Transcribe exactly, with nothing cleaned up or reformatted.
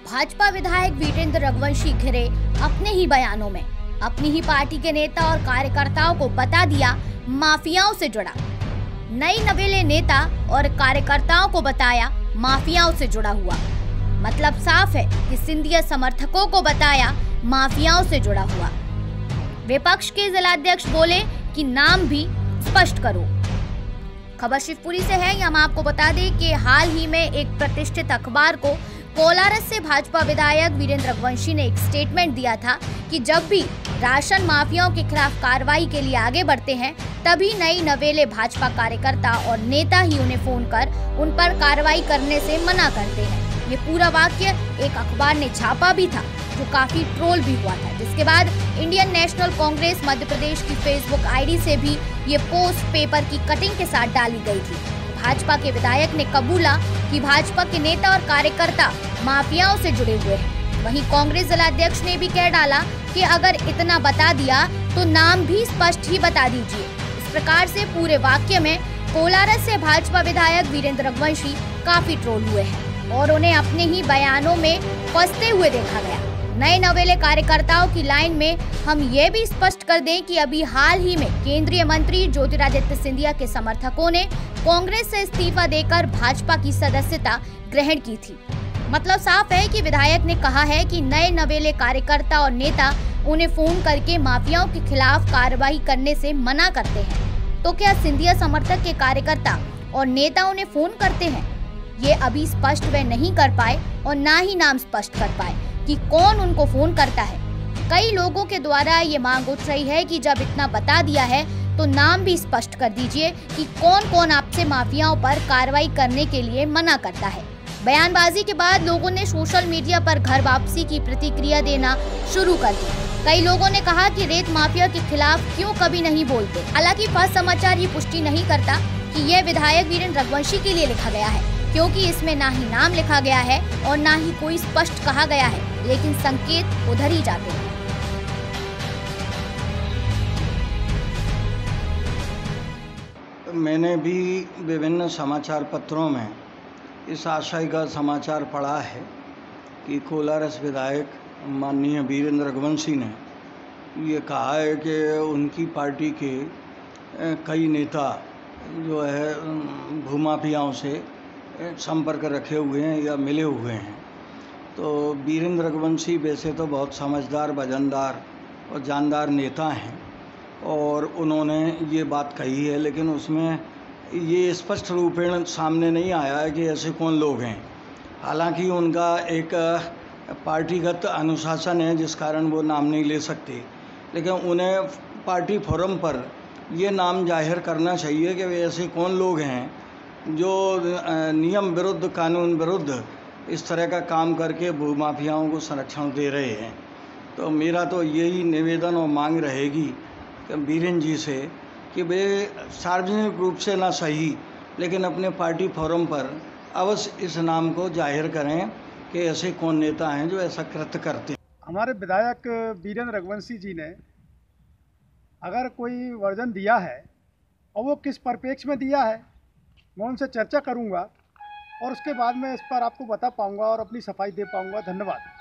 भाजपा विधायक वीरेंद्र रघुवंशी घिरे अपने ही बयानों में। अपनी ही पार्टी के नेता और कार्यकर्ताओं को बता दिया माफियाओं से जुड़ा। नई नवेले नेता और कार्यकर्ताओं को बताया माफियाओं से जुड़ा हुआ। मतलब साफ है कि सिंधिया समर्थकों को बताया माफियाओं से जुड़ा हुआ। विपक्ष के जिलाध्यक्ष बोले कि नाम भी स्पष्ट करो। खबर शिवपुरी से है। हम आपको बता दें कि हाल ही में एक प्रतिष्ठित अखबार को कोलारस से भाजपा विधायक वीरेंद्र रघुवंशी ने एक स्टेटमेंट दिया था कि जब भी राशन माफियाओं के खिलाफ कार्रवाई के लिए आगे बढ़ते हैं तभी नई नवेले भाजपा कार्यकर्ता और नेता ही उन्हें फोन कर उन पर कार्रवाई करने से मना करते हैं। ये पूरा वाक्य एक अखबार ने छापा भी था जो काफी ट्रोल भी हुआ था, जिसके बाद Indian National Congress Madhya Pradesh की फेसबुक आईडी से भी ये पोस्ट पेपर की कटिंग के साथ डाली गई थी। भाजपा के विधायक ने कबूला कि भाजपा के नेता और कार्यकर्ता माफियाओं से जुड़े हुए हैं। वहीं कांग्रेस जिलाध्यक्ष ने भी कह डाला कि अगर इतना बता दिया तो नाम भी स्पष्ट ही बता दीजिए। इस प्रकार से पूरे वाक्य में कोलारस से भाजपा विधायक वीरेंद्र रघुवंशी काफी ट्रोल हुए हैं और उन्हें अपने ही बयानों में फंसते हुए देखा गया। नए नवेले कार्यकर्ताओं की लाइन में हम ये भी स्पष्ट कर दें कि अभी हाल ही में केंद्रीय मंत्री ज्योतिरादित्य सिंधिया के समर्थकों ने कांग्रेस से इस्तीफा देकर भाजपा की सदस्यता ग्रहण की थी। मतलब साफ है कि विधायक ने कहा है कि नए नवेले कार्यकर्ता और नेता उन्हें फोन करके माफियाओं के खिलाफ कार्रवाई करने से मना करते हैं। तो क्या सिंधिया समर्थक के कार्यकर्ता और नेता उन्हें फोन करते हैं? ये अभी स्पष्ट वे नहीं कर पाए और ना ही नाम स्पष्ट कर पाए कि कौन उनको फोन करता है। कई लोगों के द्वारा ये मांग उठ रही है कि जब इतना बता दिया है तो नाम भी स्पष्ट कर दीजिए कि कौन कौन आपसे माफियाओं पर कार्रवाई करने के लिए मना करता है। बयानबाजी के बाद लोगों ने सोशल मीडिया पर घर वापसी की प्रतिक्रिया देना शुरू कर दी। कई लोगों ने कहा कि रेत माफिया के खिलाफ क्यों कभी नहीं बोलते। हालांकि फर्स्ट समाचार ये पुष्टि नहीं करता कि यह विधायक वीरेंद्र रघुवंशी के लिए लिखा गया है, क्योंकि इसमें ना ही नाम लिखा गया है और ना ही कोई स्पष्ट कहा गया है, लेकिन संकेत उधर ही जाते हैं। मैंने भी विभिन्न समाचार पत्रों में इस आशय का समाचार पढ़ा है कि कोलारस विधायक माननीय वीरेंद्र रघुवंशी ने ये कहा है कि उनकी पार्टी के कई नेता जो है भूमाफियाओं से संपर्क रखे हुए हैं या मिले हुए हैं। तो वीरेंद्र रघुवंशी वैसे तो बहुत समझदार, वजनदार और जानदार नेता हैं और उन्होंने ये बात कही है, लेकिन उसमें ये स्पष्ट रूपेण सामने नहीं आया है कि ऐसे कौन लोग हैं। हालांकि उनका एक पार्टीगत अनुशासन है जिस कारण वो नाम नहीं ले सकते, लेकिन उन्हें पार्टी फोरम पर ये नाम जाहिर करना चाहिए कि वे ऐसे कौन लोग हैं जो नियम विरुद्ध, कानून विरुद्ध इस तरह का काम करके भूमाफियाओं को संरक्षण दे रहे हैं। तो मेरा तो यही निवेदन और मांग रहेगी वीरेंद्र जी से कि वे सार्वजनिक रूप से ना सही लेकिन अपने पार्टी फोरम पर अवश्य इस नाम को जाहिर करें कि ऐसे कौन नेता हैं जो ऐसा कृत्य करते हैं। हमारे विधायक वीरेंद्र रघुवंशी जी ने अगर कोई वर्जन दिया है और वो किस परिप्रेक्ष्य में दिया है, मैं उनसे चर्चा करूंगा और उसके बाद में इस पर आपको बता पाऊंगा और अपनी सफाई दे पाऊंगा। धन्यवाद।